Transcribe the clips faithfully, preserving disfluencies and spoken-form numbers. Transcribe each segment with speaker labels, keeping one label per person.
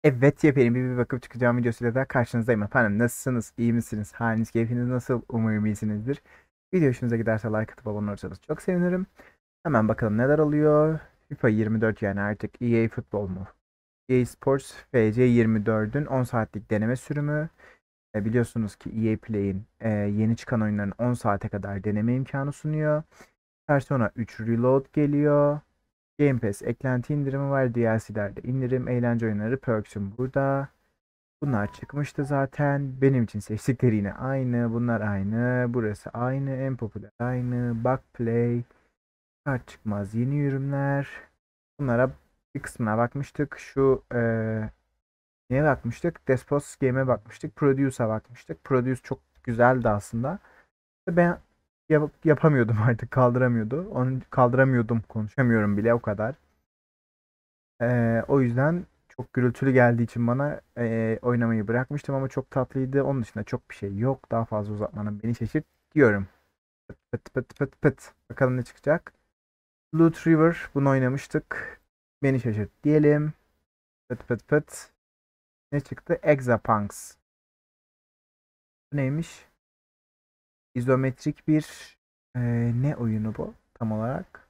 Speaker 1: Evet, yepyeni bir, bir bakıp çıkacağım videosuyla da karşınızdayım efendim. Nasılsınız? İyi misiniz? Haliniz, keyfiniz nasıl? Umarım iyisinizdir. Video hoşunuza giderse like atıp abone olursanız çok sevinirim. Hemen bakalım neler oluyor. FIFA yirmi dört, yani artık E A Futbol mu? E A Sports F C yirmi dördün on saatlik deneme sürümü. E, biliyorsunuz ki E A Play'in e, yeni çıkan oyunların on saate kadar deneme imkanı sunuyor. Persona üç Reload geliyor. Game Pass eklenti indirimi var. D L C'lerde indirim, eğlence oyunları, Perks'ün burada. Bunlar çıkmıştı zaten. Benim için seçtikleri yine aynı. Bunlar aynı. Burası aynı. En popüler aynı. Bug Play. Kart çıkmaz yeni ürünler. Bunlara bir kısmına bakmıştık. Şu eee neye bakmıştık? Despos Game'e bakmıştık. Produce'a bakmıştık. Produce çok güzeldi aslında. Ben yap- yapamıyordum artık. Kaldıramıyordu. Onu kaldıramıyordum. Konuşamıyorum bile o kadar. Eee, o yüzden çok gürültülü geldiği için bana eee, oynamayı bırakmıştım ama çok tatlıydı. Onun dışında çok bir şey yok. Daha fazla uzatmanın beni şaşırt diyorum. Pıt pıt pıt pıt pıt. Bakalım ne çıkacak. Loot River, bunu oynamıştık. Beni şaşırt diyelim. Pıt pıt pıt. Ne çıktı? Exapunks. Bu neymiş? İzometrik bir eee, ne oyunu bu tam olarak?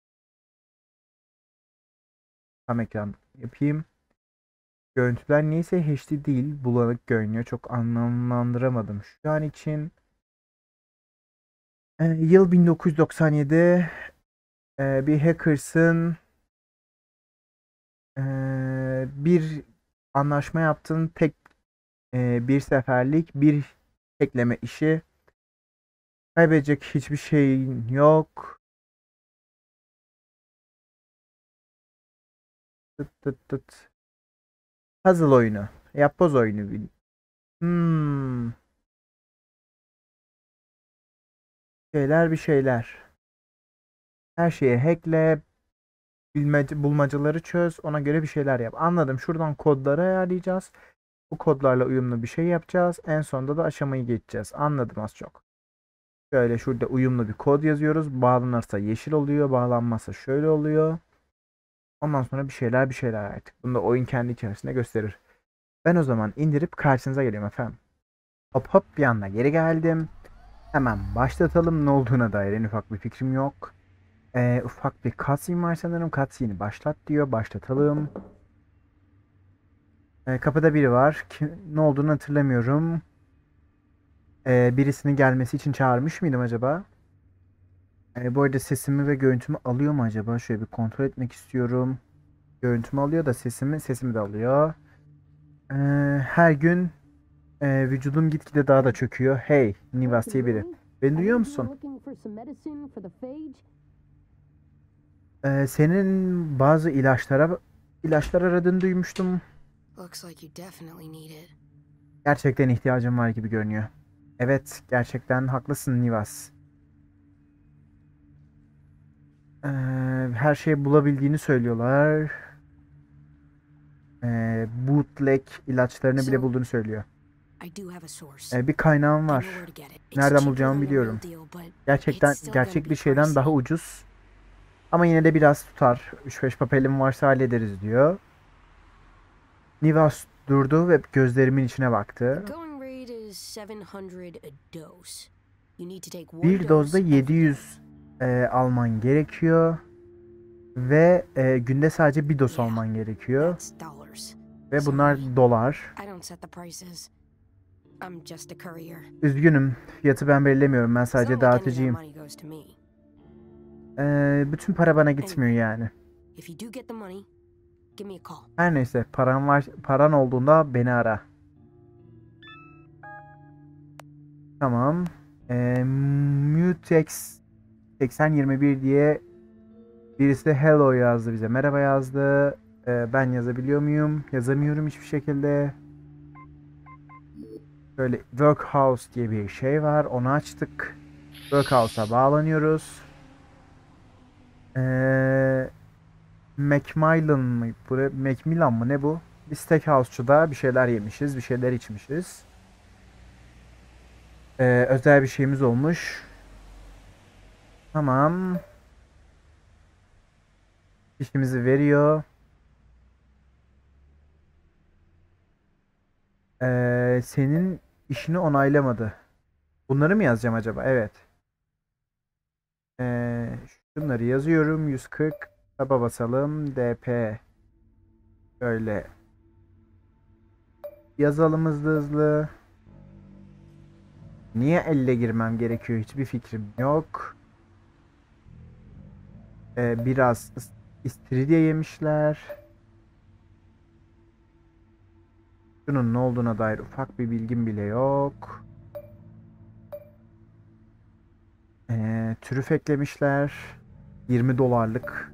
Speaker 1: Tam ekran yapayım. Görüntüler neyse H D değil. Bulanık görünüyor. Çok anlamlandıramadım şu an için. Ee, yıl bin dokuz yüz doksan yedi. Ee, bir hackers'ın ee, bir anlaşma yaptığın tek ee, bir seferlik bir hackleme işi. Kaybedecek hiçbir şeyin yok. Tıt tıt tıt. Puzzle oyunu. Yapboz oyunu. bil- Hmm, şeyler bir şeyler. Her şeyi hackle, bilmece, bulmacaları çöz, ona göre bir şeyler yap. Anladım. Şuradan kodları ayarlayacağız. Bu kodlarla uyumlu bir şey yapacağız. En sonunda da aşamayı geçeceğiz. Anladım az çok. Şöyle şurada uyumlu bir kod yazıyoruz. Bağlanırsa yeşil oluyor. Bağlanmazsa şöyle oluyor. Ondan sonra bir şeyler bir şeyler artık. Bunu da oyun kendi içerisinde gösterir. Ben o zaman indirip karşınıza geliyorum efendim. Hop hop bir anda geri geldim. Hemen başlatalım. Ne olduğuna dair en ufak bir fikrim yok. Ee, ufak bir cutscene var sanırım. Cutscene'i başlat diyor. Başlatalım. Ee, kapıda biri var. Kim, ne olduğunu hatırlamıyorum. Ee, birisinin gelmesi için çağırmış mıydım acaba? Ee, bu arada sesimi ve görüntümü alıyor mu acaba? Şöyle bir kontrol etmek istiyorum. Görüntümü alıyor da sesimi sesimi de alıyor. Ee, her gün e, vücudum gitgide daha da çöküyor. Hey, Nivas diye biri. Beni duyuyor musun? Ee, senin bazı ilaçlara ilaçlar aradığını duymuştum. Gerçekten ihtiyacım var gibi görünüyor. Evet, gerçekten haklısın Nivas. Ee, her şeyi bulabildiğini söylüyorlar. Ee, bootleg ilaçlarını bile bulduğunu söylüyor. Ee, bir kaynağım var. Nereden bulacağımı biliyorum. Gerçekten gerçek bir şeyden daha ucuz. Ama yine de biraz tutar. üç beş papelim varsa hallederiz diyor. Nivas durdu ve gözlerimin içine baktı. Bir dozda yedi yüz e, alman gerekiyor. Ve e, günde sadece bir doz alman gerekiyor. Ve bunlar dolar. Üzgünüm. Fiyatı ben belirlemiyorum. Ben sadece dağıtıcıyım. Ee, bütün para bana gitmiyor yani. Her neyse, paran var, paran olduğunda beni ara. Tamam. Ee, Mutex seksen yirmi bir diye birisi hello yazdı bize. Merhaba yazdı. Ee, ben yazabiliyor muyum? Yazamıyorum hiçbir şekilde. Böyle Workhouse diye bir şey var. Onu açtık. Workhouse'a bağlanıyoruz. Ee, Macmillan mı? Buraya Macmillan mı ne bu? Bir steakhouse'çuda bir şeyler yemişiz, bir şeyler içmişiz. Ee, özel bir şeyimiz olmuş. Tamam. İşimizi veriyor. Ee, senin işini onaylamadı. Bunları mı yazacağım acaba? Evet. Ee, şunları yazıyorum. yüz kırk. Taba basalım. D P. Böyle yazalım hızlı hızlı. Niye elle girmem gerekiyor? Hiçbir fikrim yok. Ee, biraz is- istiridye yemişler. Şunun ne olduğuna dair ufak bir bilgim bile yok. Ee, trüf eklemişler. yirmi dolarlık.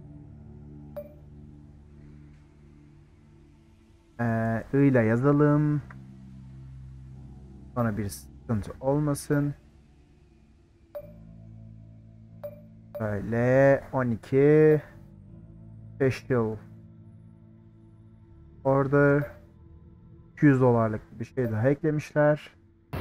Speaker 1: Ee, I ile yazalım. Sonra bir sıkıntı olmasın. Böyle on iki special order iki yüz dolarlık bir şey daha eklemişler.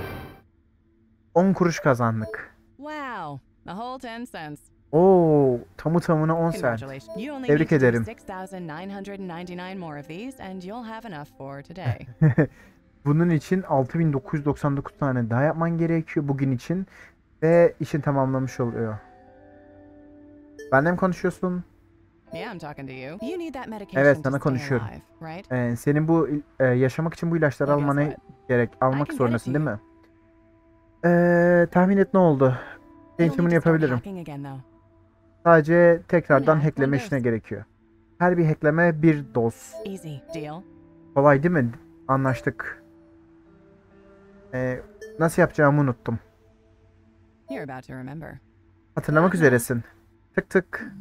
Speaker 1: on kuruş kazandık.
Speaker 2: Wow, a whole ten cents.
Speaker 1: Oo, tamı tamına on cent.
Speaker 2: Congratulations. You only
Speaker 1: Tebrik
Speaker 2: need to do
Speaker 1: ederim.
Speaker 2: six thousand nine hundred ninety-nine more of these and you'll have enough for today.
Speaker 1: Bunun için altı bin dokuz yüz doksan dokuz tane daha yapman gerekiyor bugün için ve işin tamamlamış oluyor. Benle mi konuşuyorsun?
Speaker 2: Yeah, I'm talking to you. You need that medication
Speaker 1: Evet,
Speaker 2: to
Speaker 1: sana
Speaker 2: stay
Speaker 1: konuşuyorum.
Speaker 2: alive, right?
Speaker 1: Ee, senin bu e, yaşamak için bu ilaçları
Speaker 2: Well, guess
Speaker 1: almana
Speaker 2: what?
Speaker 1: gerek
Speaker 2: I
Speaker 1: almak
Speaker 2: can get it
Speaker 1: zorundasın
Speaker 2: to
Speaker 1: değil
Speaker 2: you.
Speaker 1: mi? Ee, tahmin et ne oldu? Senin
Speaker 2: You'll
Speaker 1: için
Speaker 2: need
Speaker 1: bunu
Speaker 2: to start
Speaker 1: yapabilirim.
Speaker 2: hacking again though.
Speaker 1: Sadece tekrardan
Speaker 2: Now, one
Speaker 1: hackleme
Speaker 2: dose.
Speaker 1: işine gerekiyor. Her bir hackleme bir doz.
Speaker 2: Easy, deal?
Speaker 1: Kolay değil mi? Anlaştık. Ee, nasıl yapacağımı unuttum.
Speaker 2: You're about to remember.
Speaker 1: Hatırlamak üzeresin. Tık tık.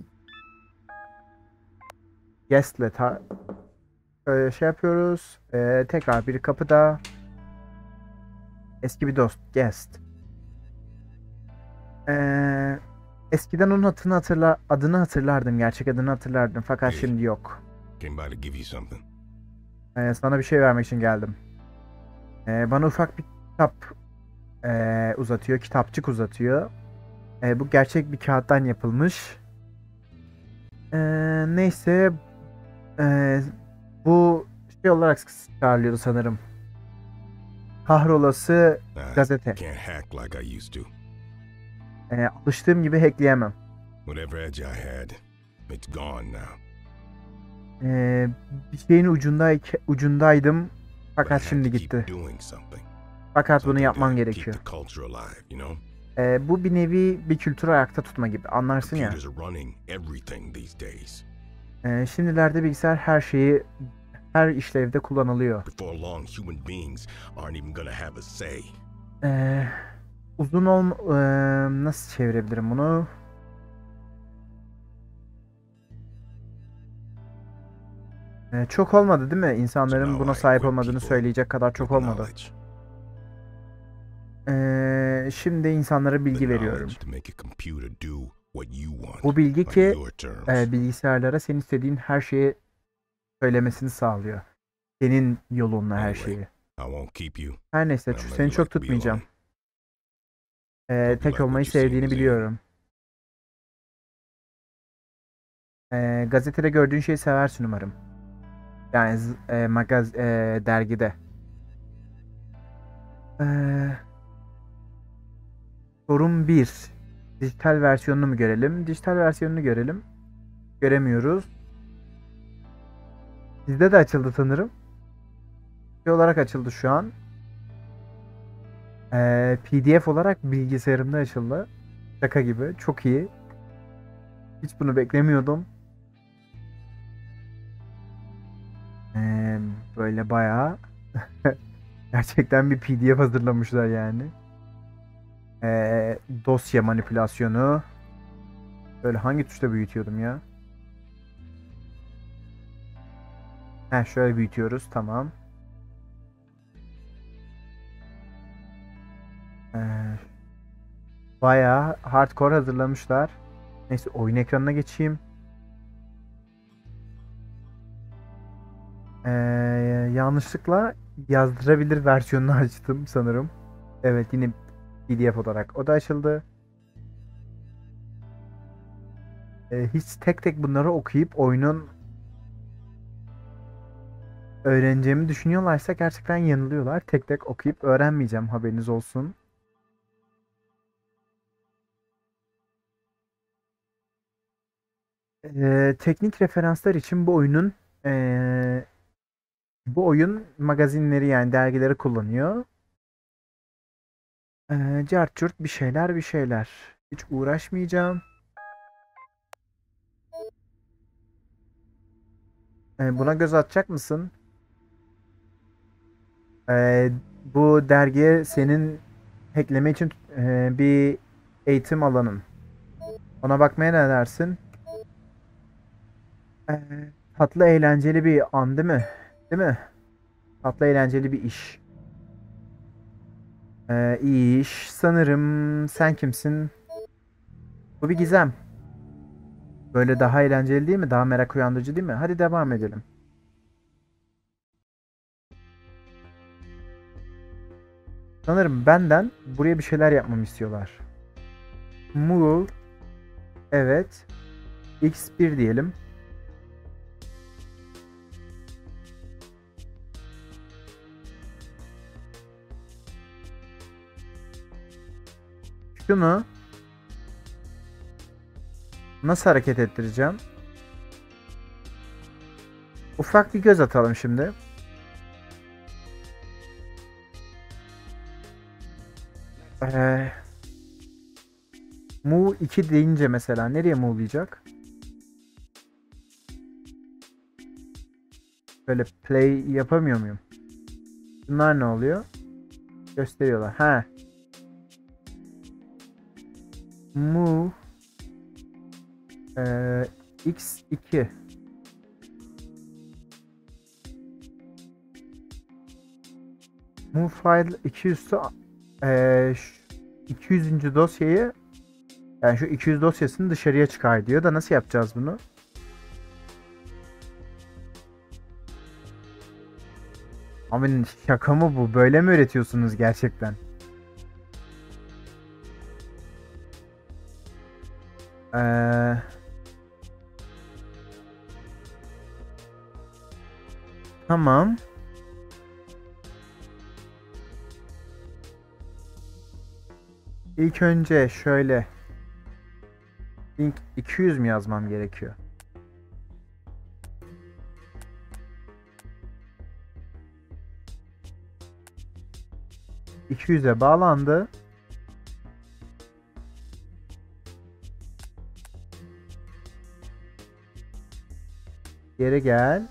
Speaker 1: Guest'le ta Ee, şey yapıyoruz. Ee, tekrar bir kapıda. Eski bir dost. Guest. Ee, eskiden onun adını hatırla adını hatırlardım. Gerçek adını hatırlardım. Fakat
Speaker 3: Hey.
Speaker 1: şimdi yok.
Speaker 3: Came by to give you something.
Speaker 1: Ee, sana bir şey vermek için geldim. Ee, bana ufak bir kitap ee, uzatıyor. Kitapçık uzatıyor. Ee, bu gerçek bir kağıttan yapılmış. Ee, neyse. Ee, bu şey olarak çağrılıyordu sanırım. Kahrolası
Speaker 3: I
Speaker 1: gazete.
Speaker 3: can't hack like I used to.
Speaker 1: Ee, alıştığım gibi hackleyemem.
Speaker 3: Whatever edge I had, it's gone now.
Speaker 1: Ee, bir şeyin ucunday ucundaydım.
Speaker 3: But I
Speaker 1: Fakat
Speaker 3: had
Speaker 1: şimdi
Speaker 3: to keep
Speaker 1: gitti.
Speaker 3: doing something.
Speaker 1: Fakat bunu
Speaker 3: Something
Speaker 1: yapman
Speaker 3: to
Speaker 1: gerekiyor.
Speaker 3: keep the culture alive, you know?
Speaker 1: Ee, bu bir nevi bir kültürü ayakta tutma gibi. Anlarsın ya.
Speaker 3: Computers are running everything these days.
Speaker 1: Ee, şimdilerde bilgisayar her şeyi, her işlevde kullanılıyor.
Speaker 3: Before long, human beings aren't even gonna have a say.
Speaker 1: Ee, uzun olm... Ee, nasıl çevirebilirim bunu? Ee, çok olmadı değil mi? İnsanların buna sahip olmadığını söyleyecek kadar çok
Speaker 3: With
Speaker 1: olmadı.
Speaker 3: knowledge.
Speaker 1: Ee, şimdi insanlara
Speaker 3: The
Speaker 1: bilgi veriyorum.
Speaker 3: knowledge to make a computer do what you want
Speaker 1: Bu bilgi
Speaker 3: by
Speaker 1: ki
Speaker 3: your terms.
Speaker 1: e, bilgisayarlara senin istediğin her şeyi söylemesini sağlıyor. Senin yolunla her
Speaker 3: Anyway,
Speaker 1: şeyi.
Speaker 3: I won't keep you.
Speaker 1: Her neyse
Speaker 3: I'm
Speaker 1: şu-
Speaker 3: letting
Speaker 1: seni
Speaker 3: you
Speaker 1: çok
Speaker 3: like to be
Speaker 1: tutmayacağım.
Speaker 3: alone.
Speaker 1: Ee,
Speaker 3: Hope you
Speaker 1: tek
Speaker 3: like
Speaker 1: olmayı
Speaker 3: what you see
Speaker 1: sevdiğini
Speaker 3: in the
Speaker 1: biliyorum. Ee, gazetede gördüğün şeyi seversin umarım. Yani z- e, magaz e, dergide. Ee, sorun bir. Dijital versiyonunu mu görelim? Dijital versiyonunu görelim. Göremiyoruz. Sizde de açıldı sanırım. Şey olarak açıldı şu an. Ee, P D F olarak bilgisayarımda açıldı. Şaka gibi. Çok iyi. Hiç bunu beklemiyordum. Ee, böyle bayağı gerçekten bir P D F hazırlamışlar yani. Ee, dosya manipülasyonu. Böyle hangi tuşla büyütüyordum ya? Heh, şöyle büyütüyoruz. Tamam. Ee, bayağı hardcore hazırlamışlar. Neyse oyun ekranına geçeyim. Ee, yanlışlıkla yazdırabilir versiyonunu açtım sanırım. Evet, yine P D F olarak o da açıldı. Ee, hiç tek tek bunları okuyup oyunun öğreneceğimi düşünüyorlarsa gerçekten yanılıyorlar. Tek tek okuyup öğrenmeyeceğim, haberiniz olsun. Ee, teknik referanslar için bu oyunun ee, bu oyun magazinleri yani dergileri kullanıyor. Ee, cart curt bir şeyler bir şeyler. Hiç uğraşmayacağım. Ee, buna göz atacak mısın? Ee, bu dergiye senin hackleme için ee, bir eğitim alanın. Ona bakmaya ne dersin? Ee, tatlı eğlenceli bir an değil mi? Değil mi? Tatlı eğlenceli bir iş. Ee, iyi iş. Sanırım sen kimsin? Bu bir gizem. Böyle daha eğlenceli değil mi? Daha merak uyandırıcı değil mi? Hadi devam edelim. Sanırım benden buraya bir şeyler yapmamı istiyorlar. Move. Evet. X bir diyelim. Şunu nasıl hareket ettireceğim? Ufak bir göz atalım şimdi. Ee, move iki deyince mesela nereye move'layacak? Böyle play yapamıyor muyum? Bunlar ne oluyor? Gösteriyorlar. Ha. Move ee, X iki. Move file iki yüz ee, iki yüzüncü dosyayı yani şu iki yüz dosyasını dışarıya çıkar diyor da nasıl yapacağız bunu? Abi şaka mı bu? Böyle mi öğretiyorsunuz gerçekten? Ee, tamam. İlk önce şöyle link iki yüz mü yazmam gerekiyor? iki yüze bağlandı. Geri gel.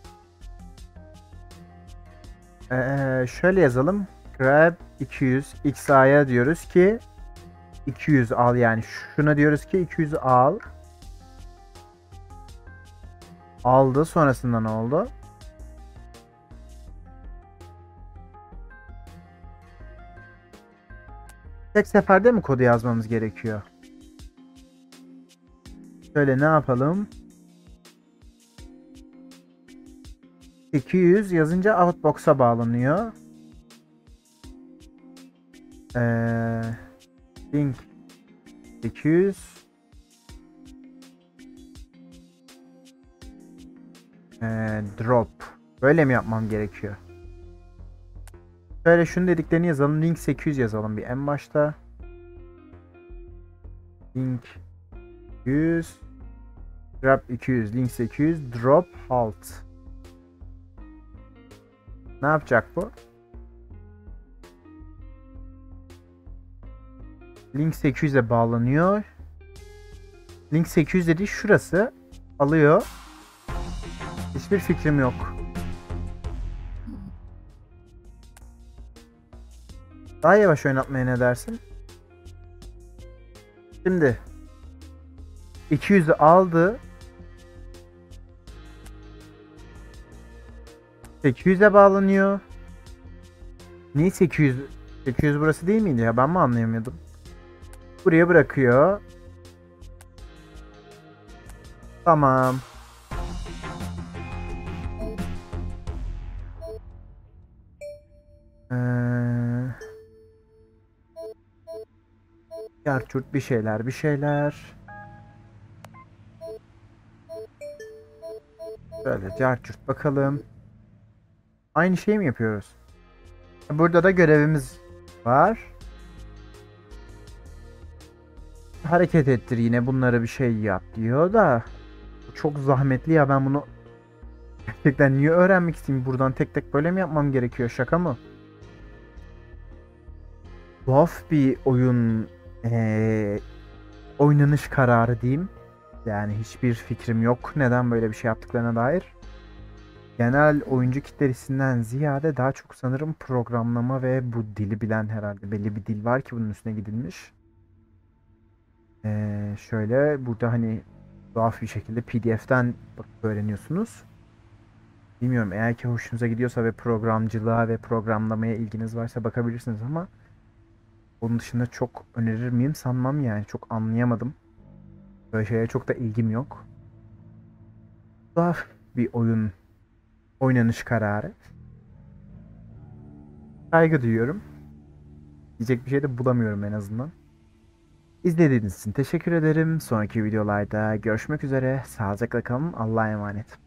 Speaker 1: Ee, şöyle yazalım. Grab iki yüz X A'ya diyoruz ki iki yüz al yani şuna diyoruz ki iki yüz al. Aldı, sonrasında ne oldu? Tek seferde mi kodu yazmamız gerekiyor? Şöyle ne yapalım? iki yüz yazınca outbox'a bağlanıyor. Ee, link iki yüz ee, drop. Böyle mi yapmam gerekiyor? Şöyle şunu dediklerini yazalım. Link sekiz yüz yazalım bir en başta. Link yüz drop iki yüz link sekiz yüz drop halt. Ne yapacak bu? Link sekiz yüze bağlanıyor. Link sekiz yüz dediği şurası. Alıyor. Hiçbir fikrim yok. Daha yavaş oynatmaya ne dersin? Şimdi iki yüzü aldı. sekiz yüze bağlanıyor. Niye sekiz yüz? sekiz yüz burası değil miydi ya? Ben mi anlayamıyordum? Buraya bırakıyor. Tamam. Ee, Yarçurt bir şeyler bir şeyler. Şöyle carçurt bakalım. Aynı şeyi mi yapıyoruz? Burada da görevimiz var. Hareket ettir, yine bunlara bir şey yap diyor da çok zahmetli ya, ben bunu gerçekten niye öğrenmek isteyeyim? Buradan tek tek böyle mi yapmam gerekiyor? Şaka mı? Tuhaf bir oyun ee, oynanış kararı diyeyim. Yani hiçbir fikrim yok neden böyle bir şey yaptıklarına dair. Genel oyuncu kitlesinden ziyade daha çok sanırım programlama ve bu dili bilen, herhalde belli bir dil var ki bunun üstüne gidilmiş. Ee, şöyle burada hani tuhaf bir şekilde P D F'ten bakıp öğreniyorsunuz. Bilmiyorum, eğer ki hoşunuza gidiyorsa ve programcılığa ve programlamaya ilginiz varsa bakabilirsiniz ama onun dışında çok önerir miyim sanmam, yani çok anlayamadım. Böyle şeylere çok da ilgim yok. Tuhaf bir oyun oynanış kararı. Saygı duyuyorum. Diyecek bir şey de bulamıyorum en azından. İzlediğiniz için teşekkür ederim. Sonraki videolarda görüşmek üzere. Sağlıcakla kalın. Allah'a emanet.